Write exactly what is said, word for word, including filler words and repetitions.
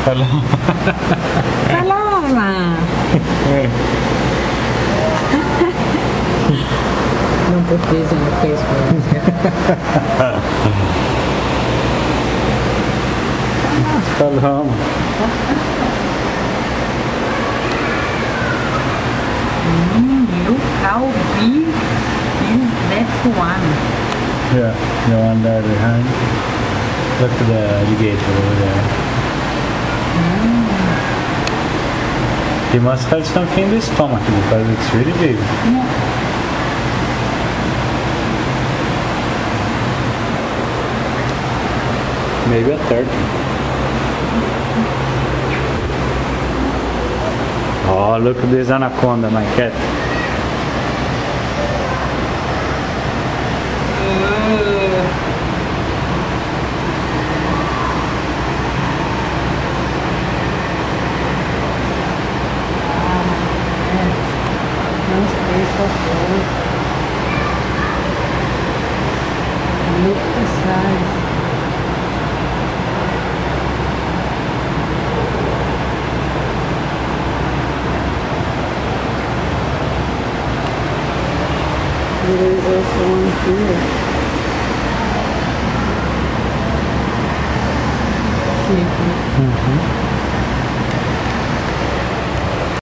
Paloma. Paloma. Don't put this in your face, Paloma. Mm, look how big is that one. Yeah, the one there behind. Look at the alligator over there. Mm. He must have something in the stomach because it's really big. Yeah. Maybe a turkey. Oh, look at this anaconda, my cat. Look the size. There is also one here. See if you- Mm-hmm.